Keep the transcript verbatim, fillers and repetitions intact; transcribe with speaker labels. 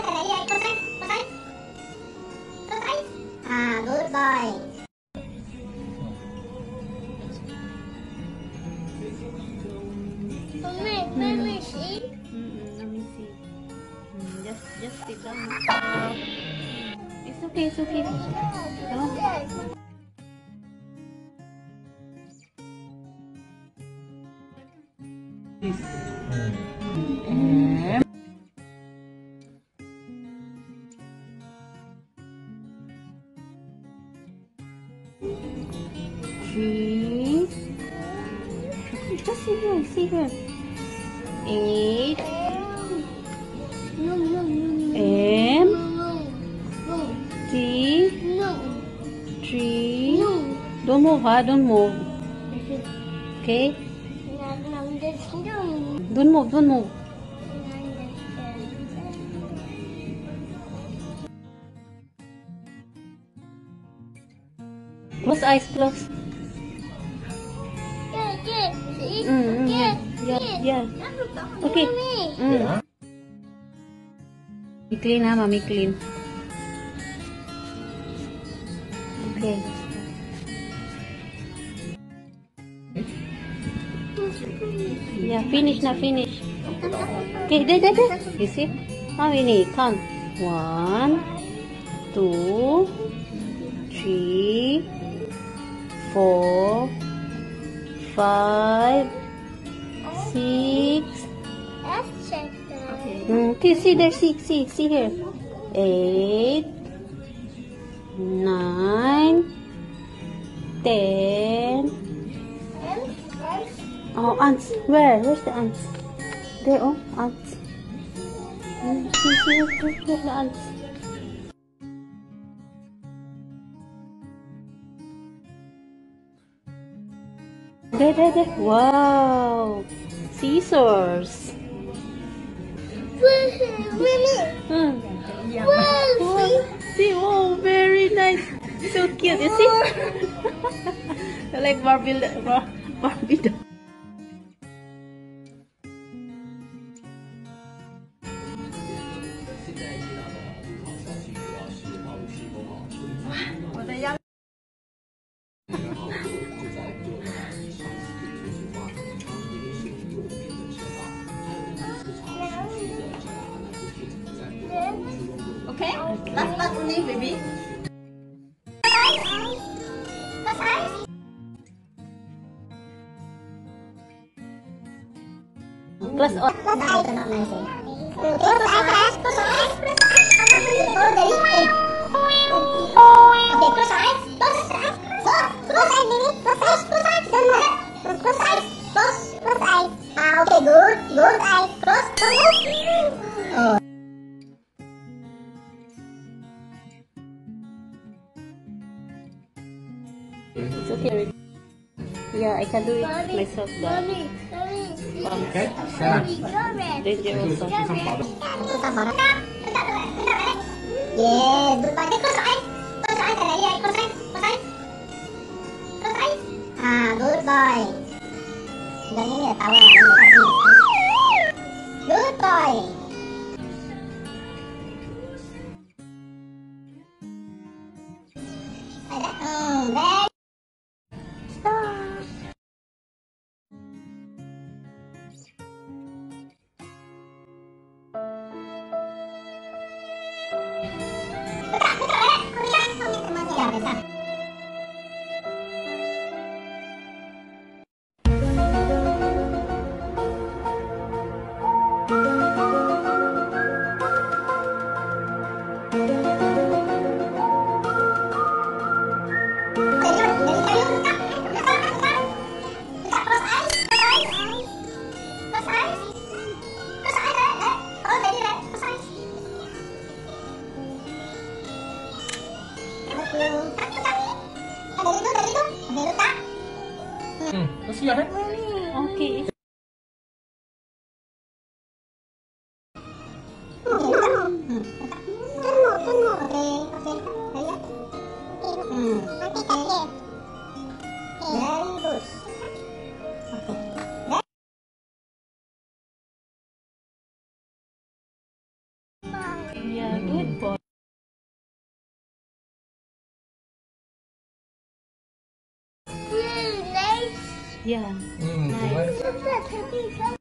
Speaker 1: Ah, good boy.
Speaker 2: Mommy, let me see.
Speaker 3: Mm-mm, let me see. Mm, just, just sit down. It's okay, it's okay. No? M. G. Just see here, see here. Eight.
Speaker 2: No, no, no,
Speaker 3: M.
Speaker 2: no, no,
Speaker 3: T.
Speaker 2: no,
Speaker 3: Three.
Speaker 2: no.
Speaker 3: Don't move, huh? Don't move. Okay? Don't move, don't move. Close eyes, close.
Speaker 2: Yeah, yeah, see?
Speaker 3: Mm, mm, yeah, yeah, yeah. Okay. Mm. You clean, huh? Mommy clean. Okay. Yeah, finish now, finish. Okay, there, there, there. You see? How many? Count. One, two, three, four, five, six.
Speaker 2: Let's check that.
Speaker 3: Mm, okay, see there, see, see, see here. Eight, nine, ten. Oh, ants. Where? Where's the ants? There, oh, ants. Mm, see, see, see, see the ants. There, there, there. Wow. Scissors. Hmm. Wow. See, oh, very nice. So cute, you see? Like Barbie, Bar- Barbie doll. Okay? Last part only, baby. Plus all.
Speaker 1: Okay, good, good eye, close, close. Oh.
Speaker 3: It's okay. Yeah, I can do it myself.
Speaker 2: Mommy, mommy,
Speaker 4: Okay, sana.
Speaker 3: Dangerous.
Speaker 1: Yes, good boy. Close eyes. Close eyes. Yeah, close eyes. Close eyes. Close eyes. Ah, good boy. Jangan ini ya, tawa. Good boy. Hmm, very.
Speaker 4: Hmm, terus siap kan?
Speaker 3: Okay. Yeah, good boy.
Speaker 2: Hmm, nice.
Speaker 3: Yeah,
Speaker 4: Hmm,
Speaker 3: nice.
Speaker 4: nice.
Speaker 2: Look at that, happy